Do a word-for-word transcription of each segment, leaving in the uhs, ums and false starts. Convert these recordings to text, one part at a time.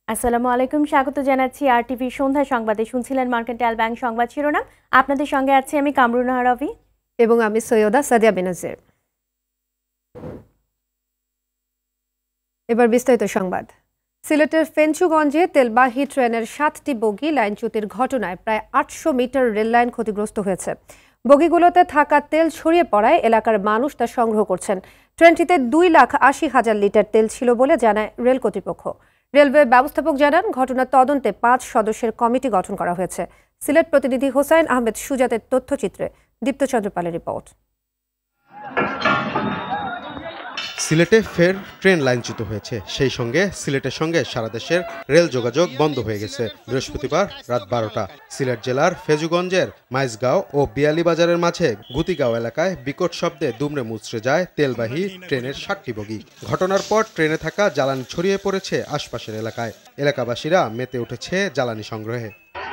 আসসালামু আলাইকুম, স্বাগত জানাচ্ছি আরটিভি সন্ধ্যা সংবাদে। শুনছিলেন মার্কেন্টাইল ব্যাংক সংবাদ শিরোনাম। আপনাদের সঙ্গে আছি আমি কামরুন রবি এবং আমি সৈয়দা সাদিয়া বেনাজির। এবার বিস্তারিত সংবাদ। সিলেটের ফেঞ্চুগঞ্জে তেলবাহী ট্রেনের সাতটি বগি লাইনচ্যুতির ঘটনায় প্রায় আটশো মিটার রেল লাইন ক্ষতিগ্রস্ত হয়েছে। বগিগুলোতে থাকা তেল ছড়িয়ে পড়ায় এলাকার মানুষ তা সংগ্রহ করছেন। ট্রেনটিতে দুই লাখ আশি হাজার লিটার তেল ছিল বলে জানায় রেল কর্তৃপক্ষ। রেলওয়ে ব্যবস্থাপক জানান, ঘটনার তদন্তে পাঁচ সদস্যের কমিটি গঠন করা হয়েছে। সিলেট প্রতিনিধি হোসাইন আহমেদ সুজাতের তথ্যচিত্রে দীপ্তচন্দ্র পালের রিপোর্ট। সিলেটে ফের ট্রেন লাইনচ্যুত হয়েছে, সেই সঙ্গে সিলেটের সঙ্গে সারা দেশের রেল যোগাযোগ বন্ধ হয়ে গেছে বৃহস্পতিবার রাত বারোটা। সিলেট জেলার ফেজুগঞ্জের মাইজগাঁও ও বিয়ালীবাজারের মাঝে গুতিগাঁও এলাকায় বিকট শব্দে দুমড়ে মুচড়ে যায় তেলবাহী ট্রেনের ষাটটি বগি। ঘটনার পর ট্রেনে থাকা জ্বালানি ছড়িয়ে পড়েছে আশপাশের এলাকায়। এলাকাবাসীরা মেতে উঠেছে জ্বালানি সংগ্রহে।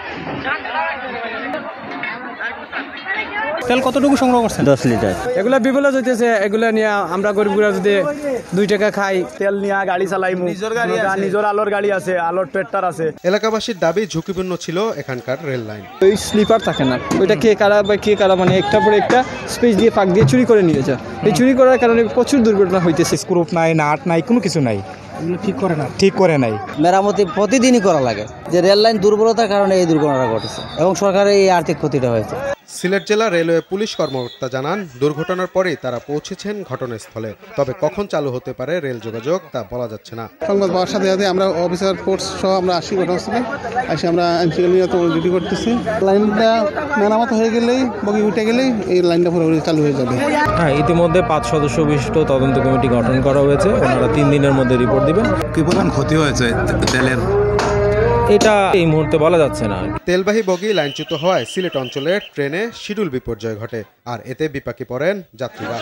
তেল কতটুকু সংগ্রহ করছেন? দশ লিটার। এগুলা বিপদ হইতেছে, এগুলা নিয়ে আমরা গরিবরা যদি দুই টাকা খাই, তেল নিয়ে গাড়ি চালাইমু, নিজের আলোর গাড়ি আছে, আলোর ট্রেক্টর আছে। এলাকাবাসীর দাবি ঝুঁকিপূর্ণ ছিল এখানকার রেল লাইন। ওই স্লিপার থাকে না, ওইটা কে কারা বা কে কারা মানে একটা পরে একটা স্পেস দিয়ে ফাঁক দিয়ে চুরি করে নিয়ে যায়। এই চুরি করার কারণে প্রচুর দুর্ঘটনা হইতেছে। স্ক্রুপ নাই, নাট নাই, কোনো কিছু নাই, ঠিক করে না ঠিক করে নাই। মেরামতি প্রতিদিনই করা লাগে, যে রেল লাইন দুর্বলতার কারণে এই দুর্ঘটনা ঘটেছে এবং সরকারের এই আর্থিক ক্ষতিটা হয়েছে। সিলেট জেলা রেলওয়ে পুলিশ কর্মকর্তা জানান, দুর্ঘটনার পরেই তারা পৌঁছেছেন ঘটনাস্থলে। তবে কখন চালু হতে পারে রেল যোগাযোগ তা বলা যাচ্ছে না। সংবাদ পাওয়ার সাথে সাথে আমরা অফিসার ফোর্স সহ আমরা আসি ঘটনাস্থলে, এসে আমরা আইনশৃঙ্খলা নিয়ন্ত্রণ ডিউটি করতেছি। লাইনটা মেরামত হয়ে গেলেই, বগি উঠে গেলেই এই লাইনটা পুরোপুরি চালু হয়ে যাবে। হ্যাঁ, ইতিমধ্যে পাঁচ সদস্য বিশিষ্ট তদন্ত কমিটি গঠন করা হয়েছে। ওনারা তিন দিনের মধ্যে রিপোর্ট দিবেন। কি পরিমাণ ক্ষতি হয়েছে তেলের, এটা এই মুহূর্তে বলা যাচ্ছে না। তেলবাহী বগি লাইনচ্যুত হওয়ায় সিলেট অঞ্চলের ট্রেনে শিডিউল বিপর্যয় ঘটে, আর এতে বিপাকে পড়েন যাত্রীরা।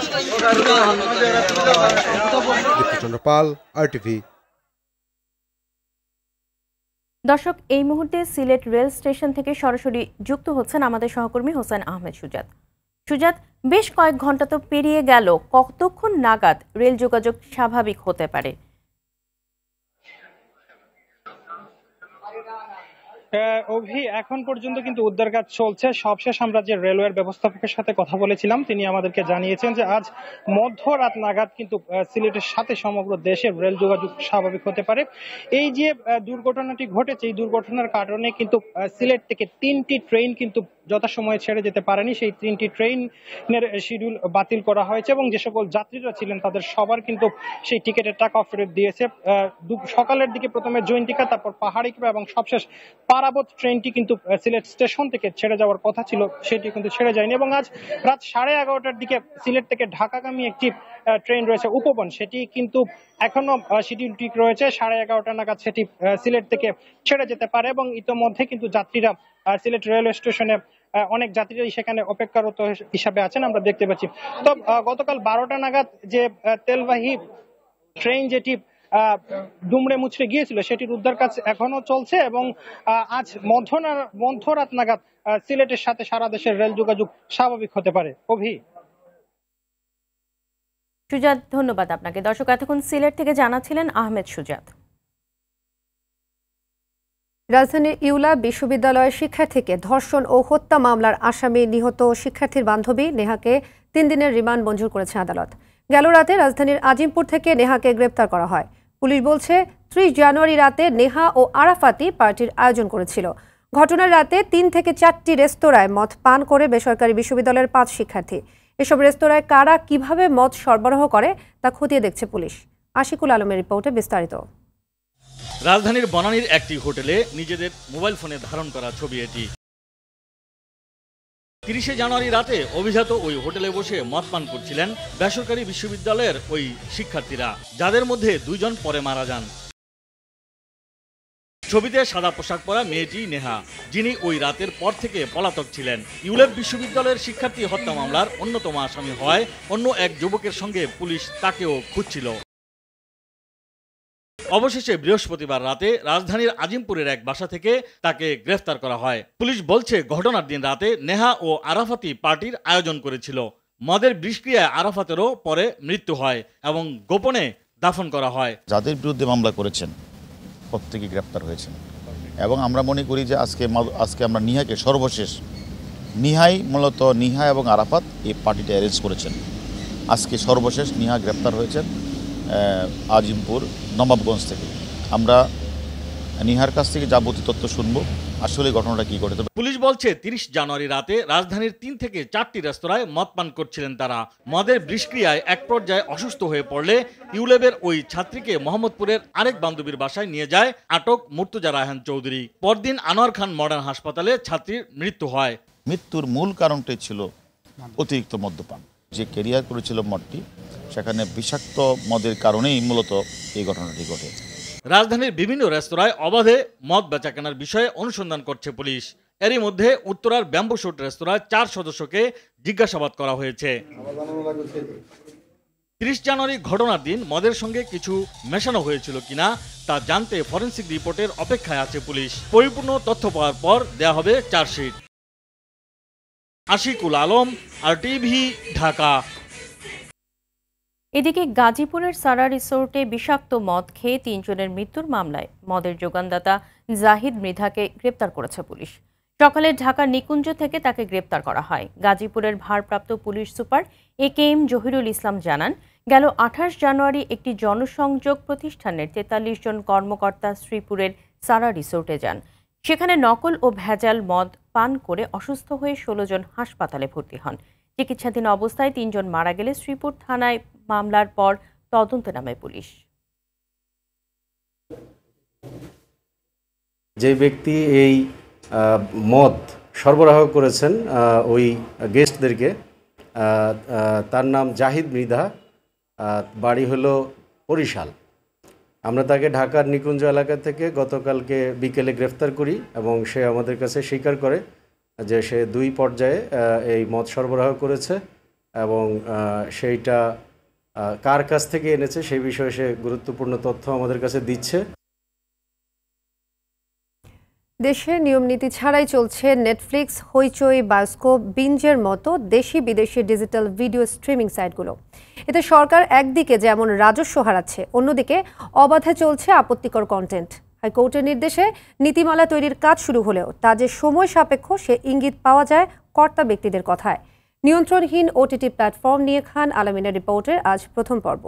দীপ্তচন্দ্র পাল, আরটিভি। দর্শক, এই মুহূর্তে সিলেট রেল স্টেশন থেকে সরাসরি যুক্ত হচ্ছেন আমাদের সহকর্মী হোসাইন আহমেদ সুজাত। সুজাত, বেশ কয়েক ঘন্টা তো পেরিয়ে গেল, কতক্ষণ নাগাদ রেল যোগাযোগ স্বাভাবিক হতে পারে? অভি, এখন পর্যন্ত কিন্তু উদ্ধার কাজ চলছে। সবশেষ আমরা যে রেলওয়ের ব্যবস্থাপকের সাথে কথা বলেছিলাম, তিনি আমাদেরকে জানিয়েছেন যে আজ মধ্যরাত নাগাদ কিন্তু সিলেটের সাথে সমগ্র দেশের রেল যোগাযোগ স্বাভাবিক হতে পারে। এই যে দুর্ঘটনাটি ঘটেছে, এই দুর্ঘটনার কারণে কিন্তু সিলেট থেকে তিনটি ট্রেন কিন্তু যথাসময়ে ছেড়ে যেতে পারেনি। সেই তিনটি ট্রেনের শিডিউল বাতিল করা হয়েছে এবং যে সকল যাত্রীরা ছিলেন তাদের সবার কিন্তু সেই টিকিটের টাকা ফেরত দিয়েছে। সকালের দিকে প্রথমে জৈন্তিকা, তারপর পাহাড়িকা এবং সবশেষ পারাবত ট্রেনটি কিন্তু সিলেট স্টেশন থেকে ছেড়ে যাওয়ার কথা ছিল, সেটি কিন্তু ছেড়ে যায়নি। এবং আজ রাত সাড়ে এগারোটার দিকে সিলেট থেকে ঢাকাগামী একটি ট্রেন রয়েছে উপবন, সেটি কিন্তু এখনো শিডিউল ঠিক রয়েছে। সাড়ে এগারোটা নাগাদ সেটি সিলেট থেকে ছেড়ে যেতে পারে এবং ইতোমধ্যে কিন্তু যাত্রীরা সিলেট রেলওয়ে স্টেশনে অনেক যাত্রীরাই সেখানে অপেক্ষারত হিসাবে আছেন, আমরা দেখতে পাচ্ছি। তো গতকাল বারোটা নাগাদ যে তেলবাহী ট্রেন যেটি দুমড়ে মুচড়ে গিয়েছিল, সেটির উদ্ধার কাজ এখনো চলছে এবং আজ মধ্যরাত নাগাদ সিলেটের সাথে সারা দেশের রেল যোগাযোগ স্বাভাবিক হতে পারে। অভি। সুজাত, ধন্যবাদ আপনাকে। দর্শক, এতক্ষণ সিলেট থেকে জানাচ্ছিলেন আহমেদ সুজাত। রাজধানীর ইউলা বিশ্ববিদ্যালয়ের শিক্ষার্থীকে ধর্ষণ ও হত্যা মামলার আসামি নিহত শিক্ষার্থীর বান্ধবী নেহাকে তিন দিনের রিমান্ড মঞ্জুর করেছে আদালত। গেল রাতে রাজধানীর আজিমপুর থেকে নেহাকে গ্রেপ্তার করা হয়। পুলিশ বলছে, ত্রিশ জানুয়ারি রাতে নেহা ও আরাফাতি পার্টির আয়োজন করেছিল। ঘটনার রাতে তিন থেকে চারটি রেস্তোরাঁয় মদ পান করে বেসরকারি বিশ্ববিদ্যালয়ের পাঁচ শিক্ষার্থী। এসব রেস্তোরাঁয় কারা কিভাবে মদ সরবরাহ করে তা খতিয়ে দেখছে পুলিশ। আশিকুল আলমের রিপোর্টে বিস্তারিত। রাজধানীর বনানীর একটি হোটেলে নিজেদের মোবাইল ফোনে ধারণ করা ছবি এটি। তিরিশে জানুয়ারি রাতে অভিজাত ওই হোটেলে বসে মদ পান করছিলেন বেসরকারি বিশ্ববিদ্যালয়ের ওই শিক্ষার্থীরা, যাদের মধ্যে দুইজন পরে মারা যান। ছবিতে সাদা পোশাক পরা মেয়েটি নেহা, যিনি ওই রাতের পর থেকে পলাতক ছিলেন। ইউলেপ বিশ্ববিদ্যালয়ের শিক্ষার্থী হত্যা মামলার অন্যতম আসামি হয় অন্য এক যুবকের সঙ্গে পুলিশ তাকেও খুঁজছিল। অবশেষে বৃহস্পতিবার রাতে রাজধানীর আজিমপুরের এক বাসা থেকে তাকে গ্রেফতার করা হয়। পুলিশ বলছে, ঘটনার দিন রাতে নেহা ও আরাফাতি পার্টির আয়োজন করেছিল। মদের বিষক্রিয়ায় আরাফাতেরও পরে মৃত্যু হয় এবং গোপনে দাফন করা হয়। যাদের বিরুদ্ধে মামলা করেছেন প্রত্যেকে গ্রেপ্তার হয়েছেন এবং আমরা মনে করি যে আজকে আজকে আমরা নিহাকে সর্বশেষ নিহাই মূলত নিহা এবং আরাফাত এই পার্টিটা অ্যারেস্ট করেছেন। আজকে সর্বশেষ নিহা গ্রেপ্তার হয়েছেন আজিমপুর নবাবগঞ্জ থেকে। আমরা নিহার কাছ থেকে যাবতীয় তথ্য শুনবো আসলে ঘটনাটা কি ঘটেছে। পুলিশ বলছে তিরিশ জানুয়ারি রাতে রাজধানীর তিন থেকে চারটি রেস্তোরাঁয় মদ পান করছিলেন তারা। মদের বিষক্রিয়ায় এক পর্যায়ে অসুস্থ হয়ে পড়লে ইউলেবের ওই ছাত্রীকে মোহাম্মদপুরের আরেক বান্ধবীর বাসায় নিয়ে যায় আটক মুর্তজা রায়হান চৌধুরী। পরদিন আনোয়ার খান মডার্ন হাসপাতালে ছাত্রীর মৃত্যু হয়। মৃত্যুর মূল কারণটাই ছিল অতিরিক্ত মদ্যপান। যে ক্যারিয়ার করেছিল মদটি সেখানে বিষাক্ত মদের কারণেই মূলত এই ঘটনাটি ঘটে। রাজধানীর বিভিন্ন রেস্তোরাঁয় অবাধে মদ বেচাকেনার বিষয়ে অনুসন্ধান করছে পুলিশ। এরই মধ্যে উত্তরার ব্যাম্বু শুট রেস্তোরাঁয় চার সদস্যকে জিজ্ঞাসাবাদ করা হয়েছে। ত্রিশ জানুয়ারি ঘটনার দিন মদের সঙ্গে কিছু মেশানো হয়েছিল কিনা তা জানতে ফরেনসিক রিপোর্টের অপেক্ষায় আছে পুলিশ। পরিপূর্ণ তথ্য পাওয়ার পর দেয়া হবে চার্জশিট। আশিকুল আলম, আরটিভি, ঢাকা। এদিকে গাজীপুরের সারা রিসোর্টে বিষাক্ত মদ খেয়ে তিনজনের মৃত্যুর মামলায় মদের যোগানদাতা জাহিদ মৃধাকে গ্রেপ্তার করেছে পুলিশ। সকালে ঢাকার নিকুঞ্জ থেকে তাকে গ্রেপ্তার করা হয়। গাজীপুরের ভারপ্রাপ্ত police super A K M Zahirul Islam জানান, গেল আঠাশ জানুয়ারি একটি জনসংযোগ প্রতিষ্ঠানের তেতাল্লিশ জন কর্মকর্তা শ্রীপুরের সারা রিসোর্টে যান। সেখানে নকল ও ভেজাল মদ পান করে অসুস্থ হয়ে ষোলো জন হাসপাতালে ভর্তি হন। চিকিৎসাধীন অবস্থায় তিনজন মারা গেলে শ্রীপুর থানায় মামলার পর তদন্তে নামে পুলিশ। যে ব্যক্তি এই মদ সরবরাহ করেছেন ওই গেস্টদেরকে, তার নাম জাহিদ মৃধা, বাড়ি হলো বরিশাল। আমরা তাকে ঢাকার নিকুঞ্জ এলাকা থেকে গতকালকে বিকেলে গ্রেফতার করি এবং সে আমাদের কাছে স্বীকার করে যে সে দুই পর্যায়ে এই মদ সরবরাহ করেছে এবং সেইটা কার কাছ থেকে এনেছে সেই বিষয়ে সে গুরুত্বপূর্ণ তথ্য আমাদের কাছে দিচ্ছে। দেশে নিয়মনীতি ছাড়াই চলছে নেটফ্লিক্স, হইচই, বায়োস্কোপ, বিঞ্জের মতো দেশি বিদেশি ডিজিটাল ভিডিও স্ট্রিমিং সাইটগুলো। এতে সরকার একদিকে যেমন রাজস্ব হারাচ্ছে, অন্যদিকে অবাধে চলছে আপত্তিকর কন্টেন্ট। হাইকোর্টের নির্দেশে নীতিমালা তৈরির কাজ শুরু হলেও তা যে সময় সাপেক্ষ সে ইঙ্গিত পাওয়া যায় কর্তা ব্যক্তিদের কথায়। নিয়ন্ত্রণহীন ওটিটি প্ল্যাটফর্ম নিয়ে খান আলমিনের রিপোর্টের আজ প্রথম পর্ব।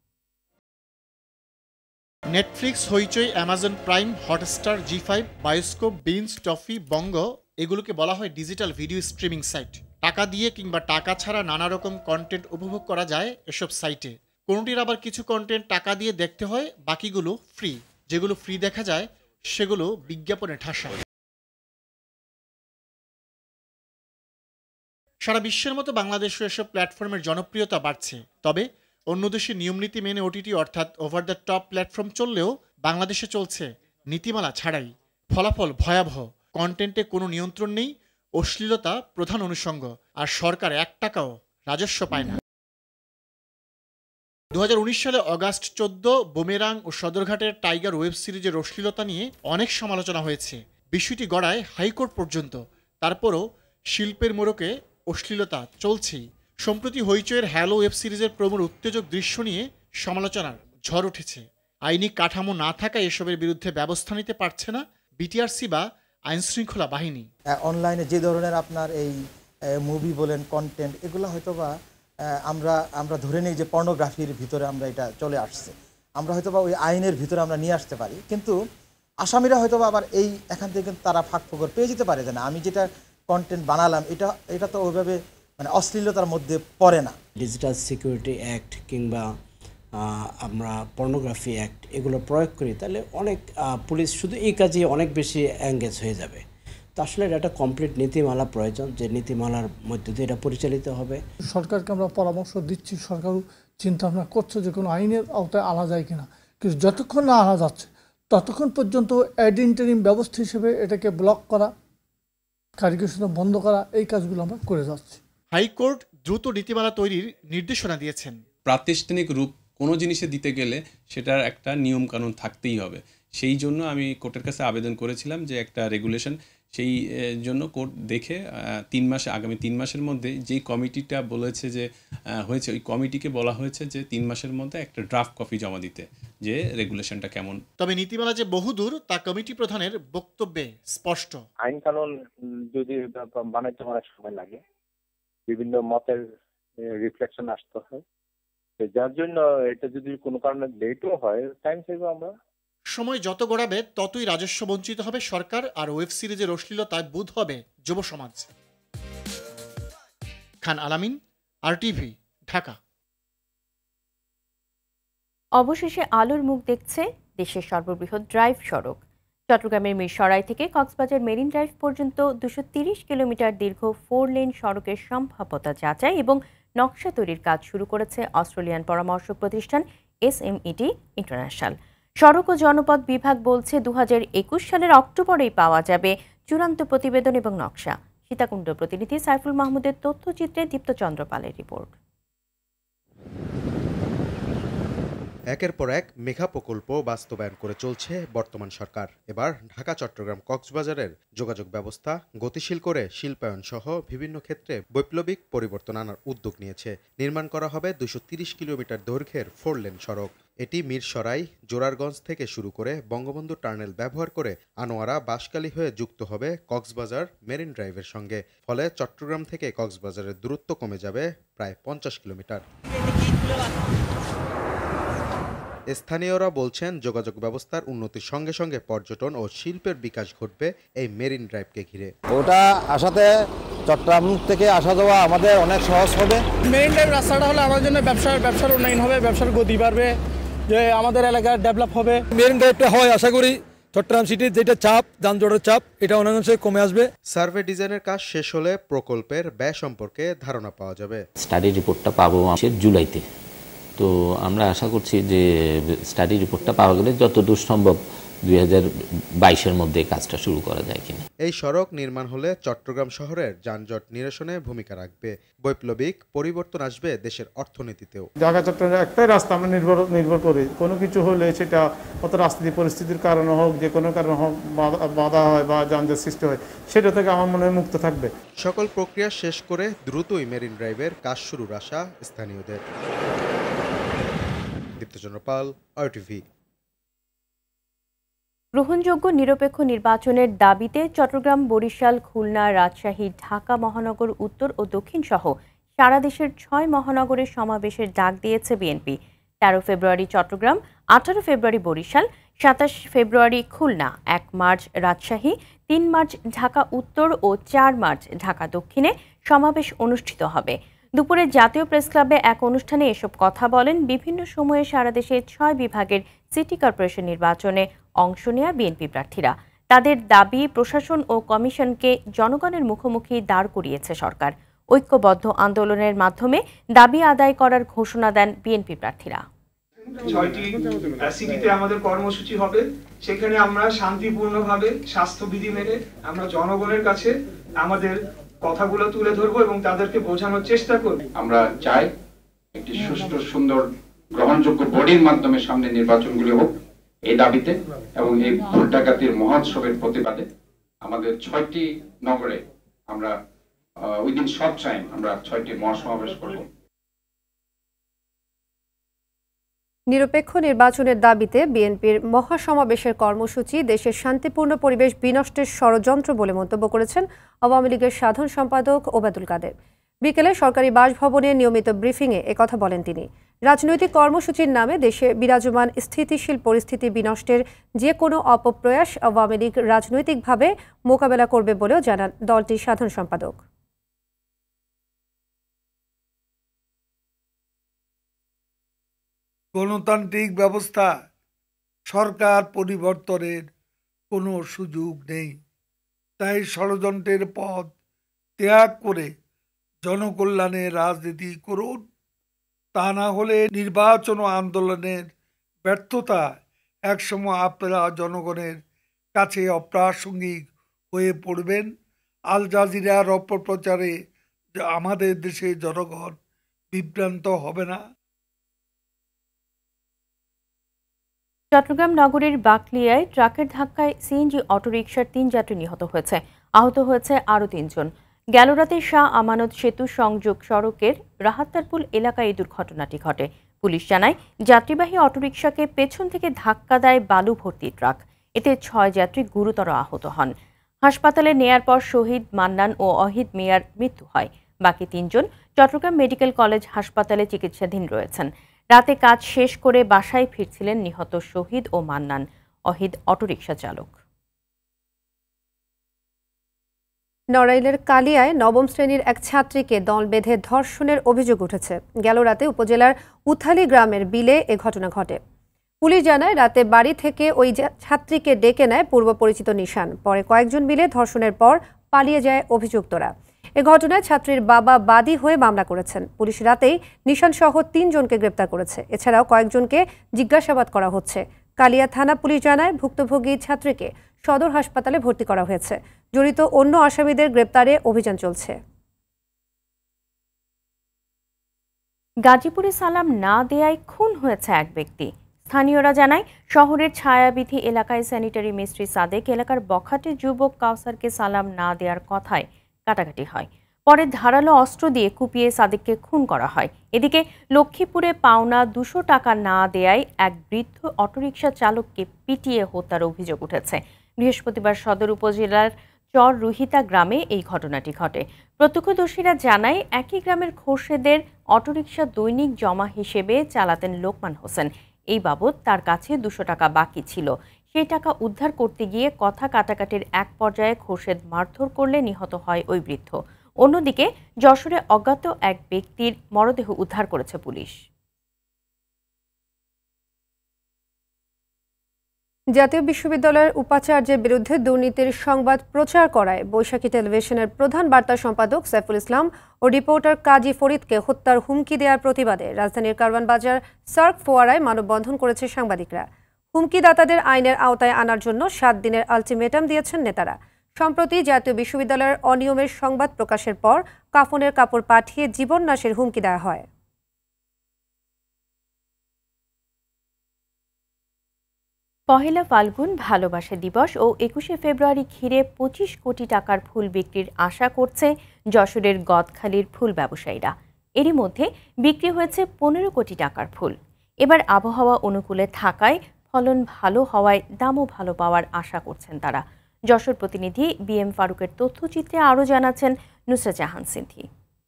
Netflix, Hoichoi, Amazon Prime, Hotstar, Zee five, Bioscope, Binge, Toffee, Bongo এগুলোকে বলা হয় ডিজিটাল ভিডিও স্ট্রিমিং সাইট। টাকা দিয়ে কিংবা টাকা ছাড়া নানা রকম কন্টেন্ট উপভোগ করা যায় এসব সাইটে। কোনোটির আবার কিছু কন্টেন্ট টাকা দিয়ে দেখতে হয়, বাকিগুলো ফ্রি। যেগুলো ফ্রি দেখা যায় সেগুলো বিজ্ঞাপনে ঠাসা। সারা বিশ্বের মতো বাংলাদেশও এসব প্ল্যাটফর্মের জনপ্রিয়তা বাড়ছে। তবে অন্য দেশে নিয়মনীতি মেনে ওটিটি অর্থাৎ ওভার দ্য টপ প্ল্যাটফর্ম চললেও বাংলাদেশে চলছে নীতিমালা ছাড়াই। ফলাফল ভয়াবহ। কন্টেন্টে কোনো নিয়ন্ত্রণ নেই, অশ্লীলতা প্রধান অনুষঙ্গ, আর সরকার এক টাকাও রাজস্ব পায় না। দু হাজার উনিশ সালে অগাস্ট চোদ্দ বুমেরাং ও সদরঘাটের টাইগার ওয়েব সিরিজের অশ্লীলতা নিয়ে অনেক সমালোচনা হয়েছে। বিষয়টি গড়ায় হাইকোর্ট পর্যন্ত। তারপরও শিল্পের মোড়কে অশ্লীলতা চলছেই। সম্প্রতি হইচইয়ের হ্যালো ওয়েব সিরিজের প্রবল উত্তেজক দৃশ্য নিয়ে সমালোচনার ঝড় উঠেছে। আইনি কাঠামো না থাকায় এসবের বিরুদ্ধে ব্যবস্থা নিতে পারছে না বিটিআরসি বা আইনশৃঙ্খলা বাহিনী। অনলাইনে যে ধরনের আপনার এই মুভি বলেন কন্টেন্ট, এগুলো হয়তো বা আমরা আমরা ধরে নিই যে পর্নোগ্রাফির ভিতরে আমরা এটা চলে আসছে, আমরা হয়তো বা ওই আইনের ভিতরে আমরা নিয়ে আসতে পারি, কিন্তু আসামিরা হয়তো বা আবার এই এখান থেকে তারা ফাঁক ফোকর পেয়ে যেতে পারে যে না, আমি যেটা কন্টেন্ট বানালাম এটা এটা তো ওইভাবে মানে অশ্লীলতার মধ্যে পড়ে না। ডিজিটাল সিকিউরিটি অ্যাক্ট কিংবা আমরা পর্নোগ্রাফি অ্যাক্ট এগুলো প্রয়োগ করি, তাহলে অনেক পুলিশ শুধু এই কাজে অনেক বেশি এঙ্গেজ হয়ে যাবে। তো আসলে এটা একটা কমপ্লিট নীতিমালা প্রয়োজন, যে নীতিমালার মধ্যে দিয়ে এটা পরিচালিত হবে। সরকারকে আমরা পরামর্শ দিচ্ছি, সরকারও চিন্তা ভাবনা করছে যে কোনো আইনের আওতায় আনা যায় কিনা, কিন্তু যতক্ষণ না আনা যাচ্ছে ততক্ষণ পর্যন্ত অ্যাড ইন্টারিম ব্যবস্থা হিসেবে এটাকে ব্লক করা, কারিগরি বন্ধ করা, এই কাজগুলো আমরা করে যাচ্ছি। হাইকোর্ট দ্রুত নীতিমালা তৈরির নির্দেশনা দিয়েছেন। প্রাতিষ্ঠানিক রূপ কোনো জিনিসে দিতে গেলে সেটার একটা নিয়ম কানুন থাকতেই হবে। সেই জন্য আমি কোর্টের কাছে আবেদন করেছিলাম যে একটা রেগুলেশন সেই জন্য কোর্ট দেখে তিন মাসে আগামী তিন মাসের মধ্যে যেই কমিটিটা বলেছে যে হয়েছে ওই কমিটিকে বলা হয়েছে যে তিন মাসের মধ্যে একটা ড্রাফট কপি জমা দিতে, যে রেগুলেশনটা কেমন। তবে নীতিমালা যে বহুদূর তা কমিটি প্রধানের বক্তব্যে স্পষ্ট। আইন কানুন যদি বানাইতে অনেক সময় লাগে, বিভিন্ন মতের রিফ্লেকশন আসতে হয়, যার জন্য এটা যদি কোনো কারণে লেটও হয় টাইম চাইবো আমরা। সময় যত গড়াবে ততই রাজস্ব বঞ্চিত হবে সরকার, আর ওয়েব সিরিজের অশ্লীলতায় বুঁদ হবে যুব সমাজ। খান আলামিন, আরটিভি, ঢাকা। অবশেষে আলোর মুখ দেখছে দেশের সর্ববৃহৎ ড্রাইভ সড়ক। চট্টগ্রামের মিরসরাই থেকে কক্সবাজার মেরিন ড্রাইভ পর্যন্ত দুশো তিরিশ কিলোমিটার দীর্ঘ ফোর লেন সড়কের সম্ভাব্যতা যাচাই এবং নকশা তৈরির কাজ শুরু করেছে অস্ট্রেলিয়ান পরামর্শক প্রতিষ্ঠান এসএমইটি ইন্টারন্যাশনাল। সড়ক ও জনপথ বিভাগ বলছে দু হাজার একুশ সালের অক্টোবরেই পাওয়া যাবে চূড়ান্ত প্রতিবেদন এবং নকশা। সীতাকুণ্ড প্রতিনিধি সাইফুল মাহমুদের তথ্যচিত্রে দীপ্তচন্দ্র পালের রিপোর্ট। একের পর এক মেঘা প্রকল্প বাস্তবায়ন করে চলছে বর্তমান সরকার। এবার ঢাকা চট্টগ্রাম কক্সবাজারের যোগাযোগ ব্যবস্থা গতিশীল করে শিল্পায়ন সহ বিভিন্ন ক্ষেত্রে বৈপ্লবিক পরিবর্তন আনার উদ্যোগ নিয়েছে। নির্মাণ করা হবে দুশো তিরিশ কিলোমিটার দৈর্ঘ্যের ফোর লেন সড়ক। এটি মিরসরাই জোরারগঞ্জ থেকে শুরু করে বঙ্গবন্ধু টার্নেল ব্যবহার করে আনোয়ারা বাঁশখালী হয়ে যুক্ত হবে কক্সবাজার মেরিন ড্রাইভের সঙ্গে। ফলে চট্টগ্রাম থেকে কক্সবাজারের দূরত্ব কমে যাবে প্রায় পঞ্চাশ কিলোমিটার। স্থানীয়রা বলছেন যোগাযোগ ব্যবস্থার উন্নতির সঙ্গে সঙ্গে পর্যটন ও শিল্পের বিকাশ ঘটবে এই মেরিন ড্রাইভকে ঘিরে। ওটা আসাতে চট্টগ্রাম থেকে আসা যাওয়া আমাদের অনেক সহজ হবে। মেরিন ড্রাইভ রাস্তাটা হলে আমাদের জন্য ব্যবসার ব্যবসার উন্নয়ন হবে, ব্যবসার গতি বাড়বে, যে আমাদের এলাকা ডেভেলপ হবে। মেরিন ড্রাইভটা হয় আশা করি চট্টগ্রাম সিটির যেটা চাপ, যানজটের চাপ, এটা অনেকাংশে কমে আসবে। সার্ভে ডিজাইনের কাজ শেষ হলে প্রকল্পের ব্যয় সম্পর্কে ধারণা পাওয়া যাবে। স্টাডি রিপোর্টটা পাবো মাসের জুলাইতে, তো আমরা আশা করছি যে স্টাডি রিপোর্টটা পাওয়া গেলে যত দূর সম্ভব দুই হাজার বাইশের মধ্যে কাজটা শুরু করা যায় কিনা। এই সড়ক নির্মাণ হলে চট্টগ্রাম শহরের যানজট নিরসনে ভূমিকা রাখবে। বৈপ্লবিক পরিবর্তন আসবে দেশের অর্থনীতিতেও। ঢাকা চট্টগ্রাম একটাই রাস্তা আমরা নির্ভর নির্ভর করি, কোনো কিছু হলে সেটা কত রাজনীতি পরিস্থিতির কারণে হোক, যে কোনো কারণে হোক, বাধা হয় বা যানজট সৃষ্টি হয়, সেটা থেকে আমার মনে হয় মুক্ত থাকবে। সকল প্রক্রিয়া শেষ করে দ্রুতই মেরিন ড্রাইভের কাজ শুরুর আশা স্থানীয়দের। দীপ্তচন্দ্র পাল, আরটিভি। গ্রহণযোগ্য নিরপেক্ষ নির্বাচনের দাবিতে চট্টগ্রাম, বরিশাল, খুলনা, রাজশাহী, ঢাকা মহানগর উত্তর ও দক্ষিণ সহ সারা দেশের ছয় মহানগরের সমাবেশের ডাক দিয়েছে বিএনপি। তেরো ফেব্রুয়ারি চট্টগ্রাম, আঠারো ফেব্রুয়ারি বরিশাল, সাতাশ ফেব্রুয়ারি খুলনা, এক মার্চ রাজশাহী, তিন মার্চ ঢাকা উত্তর ও চার মার্চ ঢাকা দক্ষিণে সমাবেশ অনুষ্ঠিত হবে। দুপুরে জাতীয় প্রেস ক্লাবে এক অনুষ্ঠানে এসব কথা বলেন বিভিন্ন সময়ে সারা দেশে ছয় বিভাগের সিটি কর্পোরেশন নির্বাচনে অংশ নেয়া বিএনপি প্রার্থীরা। তাদের দাবি প্রশাসন ও কমিশনকে জনগণের মুখোমুখি দাঁড় করিয়েছে সরকার। ঐক্যবদ্ধ আন্দোলনের মাধ্যমে দাবি আদায় করার ঘোষণা দেন বিএনপি প্রার্থীরা। ছয়টি সিটিতে আমাদের কর্মসূচি হবে, সেখানে আমরা শান্তিপূর্ণভাবে স্বাস্থ্যবিধি মেনে আমরা জনগণের কাছে আমাদের কথাগুলো তুলে ধরবো এবং তাদেরকে বোঝানোর চেষ্টা করব। আমরা চাই একটি সুষ্ঠু, সুন্দর, গ্রহণযোগ্য বডির মাধ্যমে সামনে নির্বাচনগুলি হোক, এই দাবিতে এবং এই ভোট ডাকাতির মহোৎসবের প্রতিবাদে আমাদের ছয়টি নগরে আমরা উইদিন শর্ট টাইম আমরা ছয়টি মহাসমাবেশ করব। নিরপেক্ষ নির্বাচনের দাবিতে বিএনপির মহাসমাবেশের কর্মসূচি দেশের শান্তিপূর্ণ পরিবেশ বিনষ্টের ষড়যন্ত্র বলে মন্তব্য করেছেন আওয়ামী লীগের সাধারণ সম্পাদক ওবায়দুল কাদের। বিকেলে সরকারি বাসভবনে নিয়মিত ব্রিফিংয়ে একথা বলেন তিনি। রাজনৈতিক কর্মসূচির নামে দেশে বিরাজমান স্থিতিশীল পরিস্থিতি বিনষ্টের যে কোনো অপপ্রয়াস আওয়ামী লীগ রাজনৈতিকভাবে মোকাবেলা করবে বলেও জানান দলটির সাধারণ সম্পাদক। গণতান্ত্রিক ব্যবস্থা সরকার পরিবর্তনের কোনো সুযোগ নেই, তাই ষড়যন্ত্রের পথ ত্যাগ করে জনকল্যাণের রাজনীতি করুন। তা না হলে নির্বাচন ও আন্দোলনের ব্যর্থতা একসময় আপনারা জনগণের কাছে অপ্রাসঙ্গিক হয়ে পড়বেন। আল জাজিরার অপপ্রচারে আমাদের দেশে জনগণ বিভ্রান্ত হবে না। চট্টগ্রাম নগরীর বাকলিয়ায় ট্রাকের ধাক্কায় সিএনজি অটোরিকশার তিন যাত্রী নিহত হয়েছে। আহত হয়েছে আরও তিনজন। গেল রাতে শাহ আমানত সেতু সংযোগ সড়কের রাহাত্তারপুল এলাকায় এই দুর্ঘটনাটি ঘটে। পুলিশ জানায়, যাত্রীবাহী অটোরিকশাকে পেছন থেকে ধাক্কা দেয় বালু ভর্তি ট্রাক। এতে ছয় যাত্রী গুরুতর আহত হন। হাসপাতালে নেয়ার পর শহীদ মান্নান ও অহিদ মিয়ার মৃত্যু হয়। বাকি তিনজন চট্টগ্রাম মেডিকেল কলেজ হাসপাতালে চিকিৎসাধীন রয়েছেন। রাতে কাজ শেষ করে বাসায় ফিরছিলেন নিহত শহীদ ও মান্নান। অহিদ অটোরিকশা চালক। নড়াইলের কালিয়ায় নবম শ্রেণীর এক ছাত্রীকে দল বেঁধে ধর্ষণের অভিযোগ উঠেছে। গেল রাতে উপজেলার উথালি গ্রামের বিলে এ ঘটনা ঘটে। পুলিশ জানায়, রাতে বাড়ি থেকে ওই ছাত্রীকে ডেকে নেয় পূর্ব পরিচিত নিশান। পরে কয়েকজন মিলে ধর্ষণের পর পালিয়ে যায় অভিযুক্তরা। এ ঘটনায় ছাত্রীর বাবা বাদী হয়ে মামলা করেছেন। পুলিশ রাতেই নিশান সহ তিনজনকে গ্রেপ্তার করেছে। এছাড়াও কয়েকজনকে জিজ্ঞাসাবাদ করা হচ্ছে। কালিয়া থানা পুলিশ জানায়, ভুক্তভোগী ছাত্রীকে সদর হাসপাতালে ভর্তি করা হয়েছে। জড়িত অন্য আসামিদের গ্রেপ্তারে অভিযান চলছে। গাজীপুরে সালাম না দেয়ায় খুন হয়েছে এক ব্যক্তি। স্থানীয়রা জানায়, শহরের ছায়াবিধি এলাকায় স্যানিটারি মিস্ত্রি সাদেক এলাকার বখাটে যুবক কাউসারকে সালাম না দেওয়ার কথায় কাটাকাটি হয়। পরে ধারালো অস্ত্র দিয়ে কুপিয়ে সাদেককে খুন করা হয়। এদিকে লক্ষ্মীপুরে পাওনা দুশো টাকা না দেয়ায় এক বৃদ্ধ অটোরিকশা চালককে পিটিয়ে হত্যার অভিযোগ উঠেছে। বৃহস্পতিবার সদর উপজেলার চর রুহিতা গ্রামে এই ঘটনাটি ঘটে। প্রত্যক্ষদর্শীরা জানায়, একই গ্রামের খোরশেদের অটোরিকশা দৈনিক জমা হিসেবে চালাতেন লোকমান হোসেন। এই বাবদ তার কাছে দুশো টাকা বাকি ছিল। সেই টাকা উদ্ধার করতে গিয়ে কথা কাটাকাটির এক পর্যায়ে খোরশেদ মারধর করলে নিহত হয় ওই বৃদ্ধ। অন্যদিকে যশোরে অজ্ঞাত এক ব্যক্তির মরদেহ উদ্ধার করেছে পুলিশ। জাতীয় বিশ্ববিদ্যালয়ের উপাচার্যের বিরুদ্ধে দুর্নীতির সংবাদ প্রচার করায় বৈশাখী টেলিভিশনের প্রধান বার্তা সম্পাদক সাইফুল ইসলাম ও রিপোর্টার কাজী ফরিদকে হত্যার হুমকি দেওয়ার প্রতিবাদে রাজধানীর কারওয়ানবাজার সার্ক ফোয়ারায় মানববন্ধন করেছে সাংবাদিকরা। হুমকিদাতাদের আইনের আওতায় আনার জন্য সাত দিনের আলটিমেটাম দিয়েছেন নেতারা। সম্প্রতি জাতীয় বিশ্ববিদ্যালয়ের অনিয়মের সংবাদ প্রকাশের পর কাফনের কাপড় পাঠিয়ে জীবন নাশের হুমকি দেওয়া হয়। পহেলা ফাল্গুন ভালোবাসা দিবস ও একুশে ফেব্রুয়ারি ঘিরে পঁচিশ কোটি টাকার ফুল বিক্রির আশা করছে যশোরের গদখালির ফুল ব্যবসায়ীরা। এরই মধ্যে বিক্রি হয়েছে পনেরো কোটি টাকার ফুল। এবার আবহাওয়া অনুকূলে থাকায় ফলন ভালো হওয়ায় দামও ভালো পাওয়ার আশা করছেন তারা। যশোর প্রতিনিধি বি এম ফারুকের তথ্যচিত্রে আরও জানাচ্ছেন নুসরাত জাহান সিন্ধি।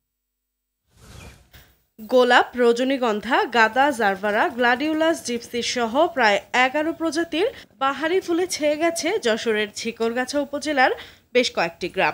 গোলাপ, রজনীগন্ধা, গাঁদা, জারবারা, গ্লাডিওলাস, জিপসি সহ প্রায় এগারো প্রজাতির বাহারি ফুলে ছেয়ে গেছে যশোরের ঝিকরগাছা উপজেলার বেশ কয়েকটি গ্রাম।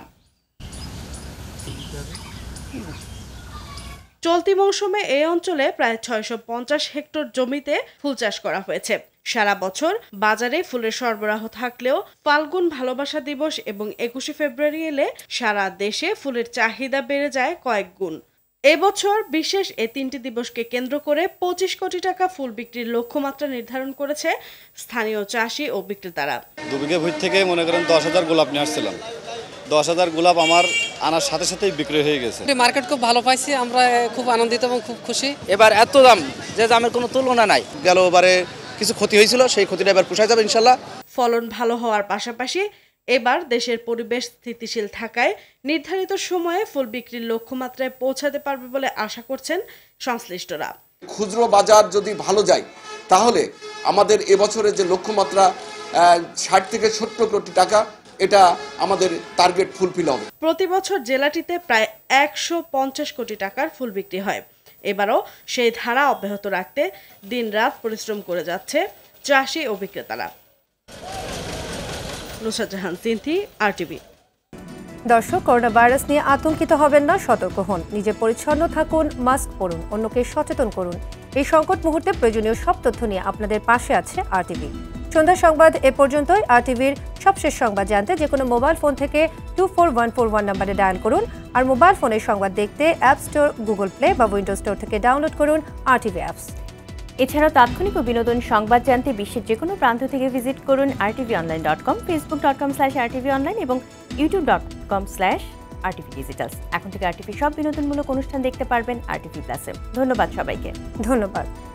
চলতি মৌসুমে এই অঞ্চলে প্রায় ছয়শো পঞ্চাশ হেক্টর জমিতে ফুল চাষ করা হয়েছে। সারা বছর বাজারে ফুলের সরবরাহ থাকলেও ফাল্গুন ভালোবাসা দিবস এবং একুশে ফেব্রুয়ারি এলে সারা দেশে ফুলের চাহিদা বেড়ে যায় কয়েক গুণ। এবছর বিশেষ এ তিনটি দিবসকে কেন্দ্র করে পঁচিশ কোটি টাকা ফুল বিক্রির লক্ষ্যমাত্রা নির্ধারণ করেছে স্থানীয় চাষি ও বিক্রেতারা। দু বিঘা ভূমি থেকে মনে করেন দশ হাজার গোলাপ নিয়ে আসছিলাম। দশ হাজার গোলাপ আমার আনার সাথে সাথেই বিক্রি হয়ে গেছে। মার্কেট খুব ভালো পাইছি, আমরা খুব আনন্দিত এবং খুব খুশি। এবার এত দাম যে দামের কোনো তুলনা নাই। গেল এবারে কিছু ক্ষতি হয়েছিল, সেই ক্ষতিটা এবার পোষায় যাবে ইনশাল্লাহ। ফলন ভালো হওয়ার পাশাপাশি এবার দেশের পরিবেশ স্থিতিশীল থাকায় নির্ধারিত সময়ে ফুল বিক্রির লক্ষ্যমাত্রায় পৌঁছাতে পারবে বলে আশা করছেন সংশ্লিষ্টরা। খুচরো বাজার যদি ভালো যায় তাহলে আমাদের এবছরের যে লক্ষ্যমাত্রা ষাট থেকে সত্তর কোটি টাকা, এটা আমাদের টার্গেট ফুলফিল হবে। প্রতি বছর জেলাটিতে প্রায় একশো পঞ্চাশ কোটি টাকার ফুল বিক্রি হয়। এবারও সেই ধারা অব্যাহত রাখতে দিনরাত পরিশ্রম করে যাচ্ছে চাষি ও বিক্রেতারা। নুসরাত জাহান সিন্ধি, আরটিভি। দর্শক, করোনা ভাইরাস নিয়ে আতঙ্কিত হবেন না, সতর্ক হন, নিজে পরিচ্ছন্ন থাকুন, মাস্ক পরুন, অন্যকে সচেতন করুন। এই সংকট মুহূর্তে প্রয়োজনীয় সব তথ্য নিয়ে আপনাদের পাশে আছে আরটিভি। সন্ধ্যা সংবাদ এ পর্যন্তই। আরটিভির সবশেষ সংবাদ জানতে যে কোনো মোবাইল ফোন থেকে two four one four one নম্বরে ডায়াল করুন। আর মোবাইল ফোনের সংবাদ দেখতে অ্যাপ স্টোর, গুগল প্লে বা উইন্ডোজ স্টোর থেকে ডাউনলোড করুন আরটিভি অ্যাপস। এছাড়াও তাৎক্ষণিক ও বিনোদন সংবাদ জানতে বিশ্বের যে কোনো প্রান্ত থেকে ভিজিট করুন R TV online dot com, Facebook dot com slash R TV online এবং YouTube dot com slash R TV digitals. এখন থেকে আরটিভি সব বিনোদনমূলক অনুষ্ঠান দেখতে পারবেন আরটিভি প্লাসে। ধন্যবাদ সবাইকে। ধন্যবাদ।